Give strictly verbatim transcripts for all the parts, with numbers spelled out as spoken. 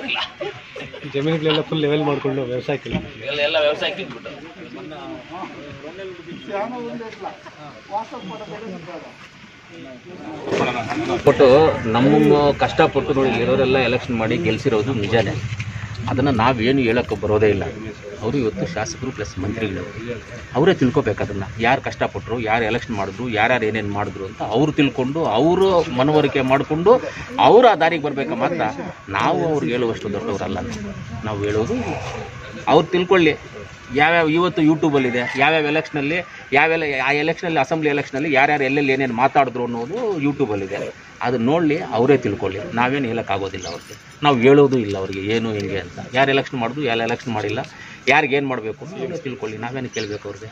ಮಾಡೋದಿಲ್ಲ. ಜಮೀನುಗಳೆಲ್ಲ full level ಮಾಡಿಕೊಂಡು ವ್ಯವಸಾಯಕ್ಕೆ ಎಲ್ಲ ಎಲ್ಲ ವ್ಯವಸಾಯಕ್ಕೆ ಇಟ್ಬಿಟ್ಟು ಕೊಟ್ಟು ನಮ್ಮ ಕಷ್ಟಪಟ್ಟು ನೋಡಿ ಇರೋರೆಲ್ಲ ಎಲೆಕ್ಷನ್ ಮಾಡಿ ಗೆಲ್ಸಿರೋದು ನಿಜಾನೇ. ಅದನ್ನು ನಾವೇನು ಹೇಳೋಕ್ಕೆ ಬರೋದೇ ಇಲ್ಲ. ಅವರು ಇವತ್ತು ಶಾಸಕರು ಪ್ಲಸ್ ಮಂತ್ರಿಗಳು, ಅವರೇ ತಿಳ್ಕೊಬೇಕು ಅದನ್ನು. ಯಾರು ಕಷ್ಟಪಟ್ಟರು, ಯಾರು ಎಲೆಕ್ಷನ್ ಮಾಡಿದ್ರು, ಯಾರ್ಯಾರು ಏನೇನು ಮಾಡಿದ್ರು ಅಂತ ಅವರು ತಿಳ್ಕೊಂಡು ಅವರು ಮನವರಿಕೆ ಮಾಡಿಕೊಂಡು ಅವರು ಆ ದಾರಿಗೆ ಬರಬೇಕು. ಮಾತ್ರ ನಾವು ಅವ್ರಿಗೆ ಹೇಳುವಷ್ಟು ದೊಡ್ಡವರಲ್ಲ. ನಾವು ಹೇಳೋದು ಅವ್ರು ತಿಳ್ಕೊಳ್ಳಿ. ಯಾವ್ಯಾವ ಇವತ್ತು ಯೂಟ್ಯೂಬಲ್ಲಿದೆ, ಯಾವ್ಯಾವ ಎಲೆಕ್ಷನಲ್ಲಿ ಯಾವೆಲ್ಲ ಆ ಎಲೆಕ್ಷನಲ್ಲಿ ಅಸೆಂಬ್ಲಿ ಎಲೆಕ್ಷನಲ್ಲಿ ಯಾರ್ಯಾರು ಎಲ್ಲೆಲ್ಲಿ ಏನೇನು ಮಾತಾಡಿದ್ರು ಅನ್ನೋದು ಯೂಟ್ಯೂಬಲ್ಲಿದೆ. ಅದು ನೋಡಲಿ, ಅವರೇ ತಿಳ್ಕೊಳ್ಳಿ. ನಾವೇನು ಹೇಳೋಕ್ಕಾಗೋದಿಲ್ಲ ಅವ್ರಿಗೆ. ನಾವು ಹೇಳೋದು ಇಲ್ಲ ಅವ್ರಿಗೆ ಏನು ಹೆಂಗೆ ಅಂತ. ಯಾರು ಎಲೆಕ್ಷನ್ ಮಾಡಿದ್ರು, ಯಾರು ಎಲೆಕ್ಷನ್ ಮಾಡಿಲ್ಲ, ಯಾರಿಗೆ ಏನು ಮಾಡಬೇಕು ಅಂತ ತಿಳ್ಕೊಳ್ಳಿ. ನಾವೇನು ಕೇಳಬೇಕು ಅವ್ರಿಗೆ.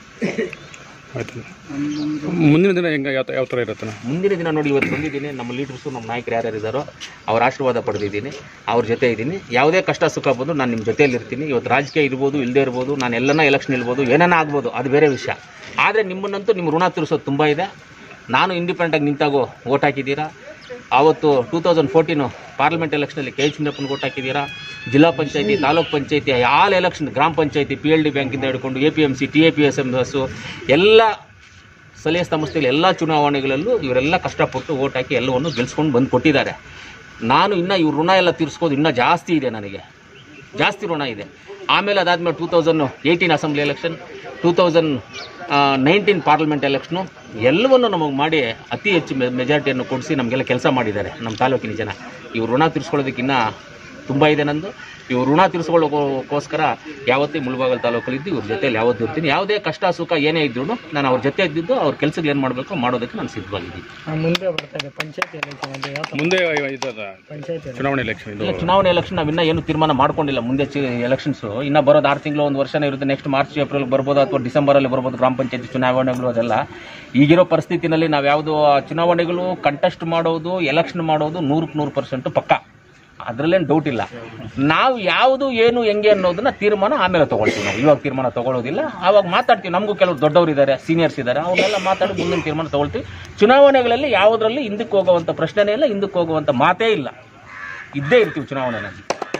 ಆಯ್ತು. ಮುಂದಿನ ದಿನ ಹೆಂಗೆ ಯಾವ ಯಾವ ಥರ ಇರುತ್ತೆ? ಮುಂದಿನ ದಿನ ನೋಡಿ, ಇವತ್ತು ಬಂದಿದ್ದೀನಿ. ನಮ್ಮ ಲೀಡರ್ಸು, ನಮ್ಮ ನಾಯಕರು ಯಾರ್ಯಾರು ಇದ್ದಾರೋ ಅವ್ರ ಆಶೀರ್ವಾದ ಪಡೆದಿದ್ದೀನಿ, ಅವ್ರ ಜೊತೆ ಇದ್ದೀನಿ. ಯಾವುದೇ ಕಷ್ಟ ಸುಖ ಬಂದು ನಾನು ನಿಮ್ಮ ಜೊತೆಯಲ್ಲಿ ಇರ್ತೀನಿ. ಇವತ್ತು ರಾಜಕೀಯ ಇರ್ಬೋದು, ಇಲ್ಲದೇ ಇರ್ಬೋದು, ನಾನು ಎಲ್ಲನ ಎಲೆಕ್ಷನ್ ಇರ್ಬೋದು, ಏನೇನ ಆಗ್ಬೋದು, ಅದು ಬೇರೆ ವಿಷಯ. ಆದರೆ ನಿಮ್ಮನ್ನಂತೂ ನಿಮ್ಮ ಋಣ ತೀರಿಸೋದು ತುಂಬ ಇದೆ. ನಾನು ಇಂಡಿಪೆಂಡೆಂಟಾಗಿ ನಿಂತಾಗೋ ಓಟ್ ಹಾಕಿದ್ದೀರಾ. ಆವತ್ತು ಟೂ ತೌಸಂಡ್ ಫೋರ್ಟೀನು ಪಾರ್ಲಿಮೆಂಟ್ ಎಲೆಕ್ಷನಲ್ಲಿ ಕೆ ಎಚ್ ಚಿನ್ನಪ್ಪನ ಓಟ್ ಹಾಕಿದ್ದೀರಾ. ಜಿಲ್ಲಾ ಪಂಚಾಯತಿ, ತಾಲೂಕ್ ಪಂಚಾಯತಿ, ಆಲ್ ಎಲೆಕ್ಷನ್, ಗ್ರಾಮ ಪಂಚಾಯತಿ, ಪಿ ಎಲ್ ಡಿ ಬ್ಯಾಂಕಿಂದ ಹಿಡ್ಕೊಂಡು A P M C, T A P S M ಬಸ್ಸು, ಎಲ್ಲ ಸ್ಥಳೀಯ ಸಂಸ್ಥೆಗಳ ಎಲ್ಲ ಚುನಾವಣೆಗಳಲ್ಲೂ ಇವರೆಲ್ಲ ಕಷ್ಟಪಟ್ಟು ಓಟ್ ಹಾಕಿ ಎಲ್ಲವನ್ನು ಗೆಲ್ಸ್ಕೊಂಡು ಬಂದು ಕೊಟ್ಟಿದ್ದಾರೆ. ನಾನು ಇನ್ನೂ ಇವ್ರ ಋಣ ಎಲ್ಲ ತೀರಿಸ್ಕೋದು ಇನ್ನೂ ಜಾಸ್ತಿ ಇದೆ, ನನಗೆ ಜಾಸ್ತಿ ಋಣ ಇದೆ. ಆಮೇಲೆ ಅದಾದಮೇಲೆ two thousand eighteen assembly election, two thousand nineteen parliament election ಎಲ್ಲವನ್ನು ನಮಗೆ ಮಾಡಿ ಅತಿ ಹೆಚ್ಚು ಮೆಜಾರಿಟಿಯನ್ನು ಕೊಡಿಸಿ ನಮಗೆಲ್ಲ ಕೆಲಸ ಮಾಡಿದ್ದಾರೆ ನಮ್ಮ ತಾಲೂಕಿನ ಜನ. ಇವ್ರು ಋಣ ತೀರಿಸ್ಕೊಳ್ಳೋದಕ್ಕಿನ್ನ ತುಂಬ ಇದೆ ನಂದು. ಇವ್ರು ಋಣ ತೀರಿಸ್ಕೊಳ್ಳೋಕ್ಕೋಸ್ಕರ ಯಾವತ್ತೇ ಮುಳಬಾಗಿಲು ತಾಲೂಕಲ್ಲಿದ್ದು ಇವ್ರ ಜೊತೆಯಲ್ಲಿ ಯಾವತ್ತೂ ಇರ್ತೀನಿ. ಯಾವುದೇ ಕಷ್ಟ ಸುಖ ಏನೇ ಇದ್ರೂ ನಾನು ಅವ್ರ ಜೊತೆ ಇದ್ದಿದ್ದು ಅವ್ರ ಕೆಲಸಗಳು ಏನು ಮಾಡಬೇಕು ಮಾಡೋದಕ್ಕೆ ನಾನು ಸಿದ್ಧವಾಗಿದ್ದೀನಿ. ಮುಂದೆ ಬರ್ತಾ ಇದೆ ಪಂಚಾಯತಿ ಎಲೆಕ್ಷನ್, ಮುಂದೆ ಚುನಾವಣೆ ಎಲೆಕ್ಷನ್. ಇಲ್ಲ, ಚುನಾವಣೆ ಎಲೆಕ್ಷನ್ ನಾವು ಇನ್ನೂ ಏನು ತೀರ್ಮಾನ ಮಾಡ್ಕೊಂಡಿಲ್ಲ. ಮುಂದೆ ಎಲೆಕ್ಷನ್ಸು ಇನ್ನೂ ಬರೋದು ಆರು ತಿಂಗಳು, ಒಂದು ವರ್ಷನೇ ಇರುತ್ತೆ. ನೆಕ್ಸ್ಟ್ ಮಾರ್ಚ್ ಏಪ್ರಿಲ್ ಬರ್ಬೋದು, ಅಥವಾ ಡಿಸೆಂಬರಲ್ಲಿ ಬರ್ಬೋದು ಗ್ರಾಮ ಪಂಚಾಯತಿ ಚುನಾವಣೆಗಳು. ಅದೆಲ್ಲ ಈಗಿರೋ ಪರಿಸ್ಥಿತಿನಲ್ಲಿ ನಾವು ಯಾವುದು ಚುನಾವಣೆಗಳು ಕಂಟೆಸ್ಟ್ ಮಾಡೋದು, ಎಲೆಕ್ಷನ್ ಮಾಡೋದು ನೂರಕ್ಕೆ ನೂರು ಪರ್ಸೆಂಟು ಪಕ್ಕ, ಅದರಲ್ಲೇನು ಡೌಟ್ ಇಲ್ಲ. ನಾವು ಯಾವುದು ಏನು ಹೆಂಗೆ ಅನ್ನೋದನ್ನ ತೀರ್ಮಾನ ಆಮೇಲೆ ತೊಗೊಳ್ತೀವಿ. ನಾವು ಇವಾಗ ತೀರ್ಮಾನ ತೊಗೊಳ್ಳೋದಿಲ್ಲ, ಆವಾಗ ಮಾತಾಡ್ತೀವಿ. ನಮಗೂ ಕೆಲವರು ದೊಡ್ಡವರು ಇದ್ದಾರೆ, ಸೀನಿಯರ್ಸ್ ಇದ್ದಾರೆ, ಅವನ್ನೆಲ್ಲ ಮಾತಾಡಿ ಮುಂದಿನ ತೀರ್ಮಾನ ತೊಗೊಳ್ತೀವಿ. ಚುನಾವಣೆಗಳಲ್ಲಿ ಯಾವುದರಲ್ಲಿ ಹಿಂದಕ್ಕೆ ಹೋಗುವಂಥ ಪ್ರಶ್ನೆನೇ ಇಲ್ಲ, ಹಿಂದಕ್ಕೆ ಹೋಗುವಂಥ ಮಾತೇ ಇಲ್ಲ. ಇದ್ದೇ ಇರ್ತೀವಿ ಚುನಾವಣೆಯಲ್ಲಿ.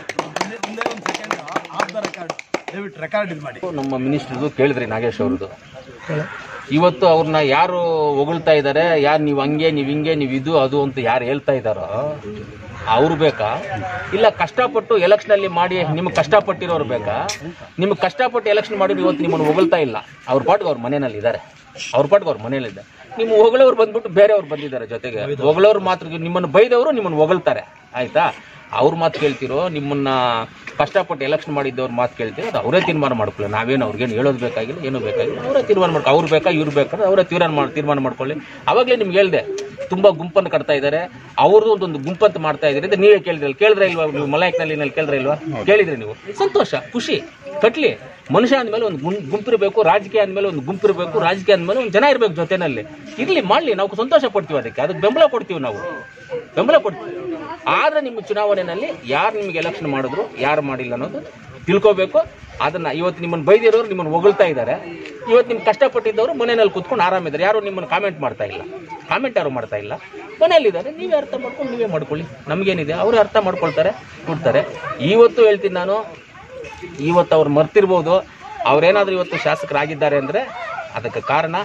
ನಮ್ಮ ಮಿನಿಸ್ಟ್ರದು ಕೇಳಿದ್ರಿ ನಾಗೇಶ್ ಅವ್ರದ್ದು. ಇವತ್ತು ಅವ್ರನ್ನ ಯಾರು ಹೊಗಳ್ತಾ ಇದ್ದಾರೆ, ಯಾರು ನೀವು ಹಂಗೆ, ನೀವು ಹಿಂಗೆ, ನೀವು ಇದು ಅದು ಅಂತ ಯಾರು ಹೇಳ್ತಾ ಇದ್ದಾರೋ ಅವ್ರು ಬೇಕಾ? ಇಲ್ಲ ಕಷ್ಟಪಟ್ಟು ಎಲೆಕ್ಷನಲ್ಲಿ ಮಾಡಿ ನಿಮ್ಗೆ ಕಷ್ಟಪಟ್ಟಿರೋರು ಬೇಕಾ? ನಿಮ್ಗೆ ಕಷ್ಟಪಟ್ಟು ಎಲೆಕ್ಷನ್ ಮಾಡಿದ್ರು ಇವತ್ತು ನಿಮ್ಮನ್ನು ಹೊಗಳ್ತಾ ಇಲ್ಲ. ಅವ್ರ ಪಾಟ್ಗೆ ಅವ್ರ ಮನೆಯಲ್ಲಿ ಇದ್ದಾರೆ, ಅವ್ರ ಪಾಟ್ಗೆ ಅವ್ರ ಮನೆಯಲ್ಲಿದ್ದಾರೆ. ನಿಮ್ಮ ಹೊಗಳವ್ರು ಬಂದ್ಬಿಟ್ಟು ಬೇರೆಯವ್ರು ಬಂದಿದ್ದಾರೆ ಜೊತೆಗೆ. ಹೊಗಳವ್ರು ಮಾತ್ರ ನಿಮ್ಮನ್ನು ಬೈದವರು ನಿಮ್ಮನ್ನು ಹೊಗಳ್ತಾರೆ, ಆಯ್ತಾ? ಅವ್ರ ಮಾತು ಕೇಳ್ತಿರೋ, ನಿಮ್ಮನ್ನ ಕಷ್ಟಪಟ್ಟು ಎಲೆಕ್ಷನ್ ಮಾಡಿದ್ದವ್ರ ಮಾತು ಕೇಳ್ತೀರೋ, ಅದು ಅವರೇ ತೀರ್ಮಾನ ಮಾಡ್ಕೊಳ್ಳಿ. ನಾವೇನು ಅವ್ರಿಗೇನು ಹೇಳೋದು ಬೇಕಾಗಿಲ್ಲ, ಏನೂ ಬೇಕಾಗಿಲ್ಲ. ಅವರೇ ತೀರ್ಮಾನ ಮಾಡ್ಕೊ. ಅವ್ರು ಬೇಕಾ ಇವ್ರು ಬೇಕಾದ್ರೆ ಅವರೇ ತೀರ್ಮಾನ ಮಾಡಿ ತೀರ್ಮಾನ ಮಾಡ್ಕೊಳ್ಳಿ. ಅವಾಗಲೇ ನಿಮ್ಗೆ ಹೇಳಿದೆ, ತುಂಬ ಗುಂಪನ್ನು ಕಟ್ತಾ ಇದ್ದಾರೆ, ಅವ್ರದ್ದು ಒಂದೊಂದು ಗುಂಪಂತ ಮಾಡ್ತಾ ಇದ್ದೀರಿ ಅಂತ ನೀವೇ ಕೇಳಿದ್ರಲ್ಲ. ಕೇಳಿದ್ರೆ ಇಲ್ವಾ ನೀವು? ಮಲಾಯಕ್ನಲ್ಲಿ ಕೇಳಿದ್ರೆ ಇಲ್ವಾ? ಕೇಳಿದ್ರಿ ನೀವು. ಸಂತೋಷ, ಖುಷಿ, ಕಟ್ಲಿ. ಮನುಷ್ಯ ಅಂದಮೇಲೆ ಒಂದು ಗುಂ ಗುಂಪಿರಬೇಕು, ರಾಜಕೀಯ ಅಂದಮೇಲೆ ಒಂದು ಗುಂಪಿರಬೇಕು, ರಾಜಕೀಯ ಅಂದಮೇಲೆ ಒಂದು ಜನ ಇರಬೇಕು ಜೊತೆನಲ್ಲಿ. ಇರಲಿ, ಮಾಡಲಿ, ನಾವು ಸಂತೋಷ ಪಡ್ತೀವಿ. ಅದಕ್ಕೆ ಅದಕ್ಕೆ ಬೆಂಬಲ ಕೊಡ್ತೀವಿ, ನಾವು ಬೆಂಬಲ ಕೊಡ್ತೀವಿ. ಆದರೆ ನಿಮ್ಮ ಚುನಾವಣೆಯಲ್ಲಿ ಯಾರು ನಿಮ್ಗೆ ಎಲೆಕ್ಷನ್ ಮಾಡಿದ್ರು, ಯಾರು ಮಾಡಿಲ್ಲ ಅನ್ನೋದು ತಿಳ್ಕೋಬೇಕು. ಅದನ್ನು ಇವತ್ತು ನಿಮ್ಮನ್ನು ಬೈದಿರೋರು ನಿಮ್ಮನ್ನು ಹೊಗಳ್ತಾ ಇದ್ದಾರೆ. ಇವತ್ತು ನಿಮ್ಗೆ ಕಷ್ಟಪಟ್ಟಿದ್ದವರು ಮನೆಯಲ್ಲಿ ಕೂತ್ಕೊಂಡು ಆರಾಮಿದ್ದಾರೆ. ಯಾರು ನಿಮ್ಮನ್ನು ಕಾಮೆಂಟ್ ಮಾಡ್ತಾ ಇಲ್ಲ, ಕಾಮೆಂಟ್ ಯಾರು ಮಾಡ್ತಾ ಇಲ್ಲ, ಮನೆಯಲ್ಲಿದ್ದಾರೆ. ನೀವೇ ಅರ್ಥ ಮಾಡ್ಕೊಂಡು ನೀವೇ ಮಾಡ್ಕೊಳ್ಳಿ. ನಮಗೇನಿದೆ, ಅವರೇ ಅರ್ಥ ಮಾಡ್ಕೊಳ್ತಾರೆ, ಕೊಡ್ತಾರೆ. ಇವತ್ತು ಹೇಳ್ತೀನಿ ನಾನು, ಇವತ್ತು ಅವ್ರು ಮರ್ತಿರ್ಬೋದು. ಅವರೇನಾದರೂ ಇವತ್ತು ಶಾಸಕರಾಗಿದ್ದಾರೆ ಅಂದರೆ ಅದಕ್ಕೆ ಕಾರಣ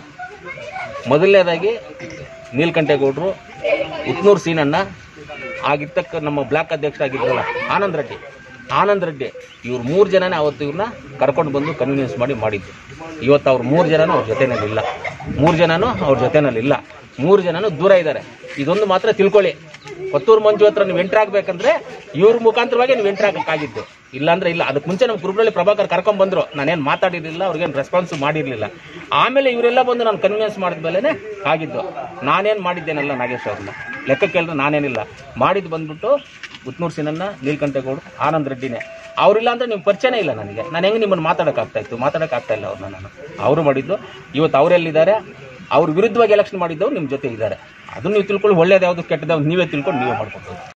ಮೊದಲನೇದಾಗಿ ನೀಲಕಂಠೇಗೌಡರು, ಉತ್ನೂರು ಸೀನಣ್ಣ, ಆಗಿರ್ತಕ್ಕ ನಮ್ಮ ಬ್ಲಾಕ್ ಅಧ್ಯಕ್ಷರಾಗಿದ್ರಲ್ಲ ಆನಂದ್ ರೆಡ್ಡಿ, ಆನಂದ್ ರೆಡ್ಡಿ ಇವ್ರು ಮೂರು ಜನನೇ ಅವತ್ತು ಇವ್ರನ್ನ ಕರ್ಕೊಂಡು ಬಂದು ಕನ್ವಿನ್ಸ್ ಮಾಡಿ ಮಾಡಿದ್ದು. ಇವತ್ತು ಅವ್ರು ಮೂರು ಜನನೂ ಅವ್ರ ಜೊತೆನಲ್ಲಿ ಇಲ್ಲ, ಮೂರು ಜನನೂ ಅವ್ರ ಜೊತೆನಲ್ಲಿ ಇಲ್ಲ, ಮೂರು ಜನನೂ ದೂರ ಇದ್ದಾರೆ. ಇದೊಂದು ಮಾತ್ರ ತಿಳ್ಕೊಳ್ಳಿ. ಕೊತ್ತೂರು ಮಂಜು ಹತ್ರ ನೀವು ಎಂಟ್ರ್ ಆಗಬೇಕಂದ್ರೆ ಇವ್ರ ಮುಖಾಂತರವಾಗಿ ನೀವು ಎಂಟ್ರ್ ಆಗಕ್ಕಾಗಿದ್ದು, ಇಲ್ಲಾಂದ್ರೆ ಇಲ್ಲ. ಅದಕ್ಕೆ ಮುಂಚೆ ನಮ್ಮ ಗ್ರೂಪ್ನಲ್ಲಿ ಪ್ರಭಾಕರ್ ಕರ್ಕೊಂಡು ಬಂದರು, ನಾನೇನು ಮಾತಾಡಿರಲಿಲ್ಲ, ಅವ್ರಿಗೇನು ರೆಸ್ಪಾನ್ಸ್ ಮಾಡಿರಲಿಲ್ಲ. ಆಮೇಲೆ ಇವರೆಲ್ಲ ಬಂದು ನಾನು ಕನ್ವಿನ್ಸ್ ಮಾಡಿದ ಮೇಲೇ ಆಗಿದ್ದು. ನಾನೇನು ಮಾಡಿದ್ದೇನಲ್ಲ ನಾಗೇಶ್ ಅವ್ರನ್ನ ಲೆಕ್ಕ ಕೇಳಿದ್ರೆ ನಾನೇನಿಲ್ಲ ಮಾಡಿದ್ದು. ಬಂದ್ಬಿಟ್ಟು ಉತ್ನೂರು ಸೀನಣ್ಣ, ನೀಲಕಂಠೇಗೌಡರು, ಆನಂದ್ ರೆಡ್ಡಿನೇ. ಅವರಿಲ್ಲ ಅಂದರೆ ನಿಮ್ಮ ಪರಿಚಯನೇ ಇಲ್ಲ ನನಗೆ. ನಾನು ಹೆಂಗೆ ನಿಮ್ಮನ್ನು ಮಾತಾಡೋಕ್ಕಾಗ್ತಾ ಇತ್ತು? ಮಾತಾಡೋಕ್ಕಾಗ್ತಾ ಇಲ್ಲ ಅವ್ರನ್ನ ನಾನು. ಅವರು ಮಾಡಿದ್ದು. ಇವತ್ತು ಅವರೆಲ್ಲಿದ್ದಾರೆ? ಅವ್ರ ವಿರುದ್ಧವಾಗಿ ಎಲೆಕ್ಷನ್ ಮಾಡಿದ್ದವ್ರು ನಿಮ್ಮ ಜೊತೆ ಇದ್ದಾರೆ. ಅದನ್ನು ನೀವು ತಿಳ್ಕೊಳ್ಳಿ. ಒಳ್ಳೇದು ಯಾವುದು ಕೆಟ್ಟದ್ದು ನೀವೇ ತಿಳ್ಕೊಂಡು ನೀವೇ ಮಾಡ್ಕೊಬೋದು.